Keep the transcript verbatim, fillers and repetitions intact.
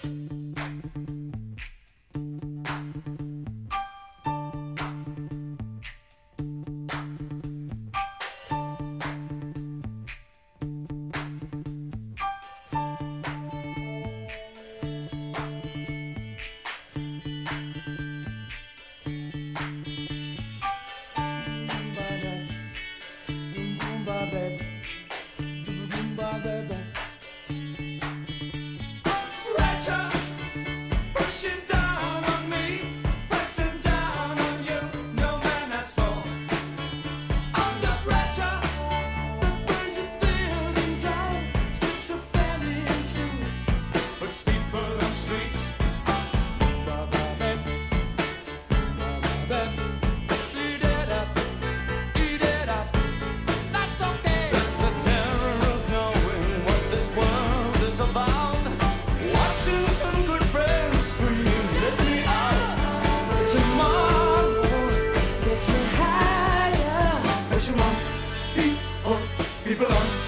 Pressure pushing down on me, pressing down on you. No man has fallen under pressure that brings a building down, strips a family in two, puts people on streets. Eat it up, eat it up. That's okay. That's the terror of knowing what this world is about. Watching some good friends scream, let me out. Tomorrow gets me higher. Push 'em on, people, people on.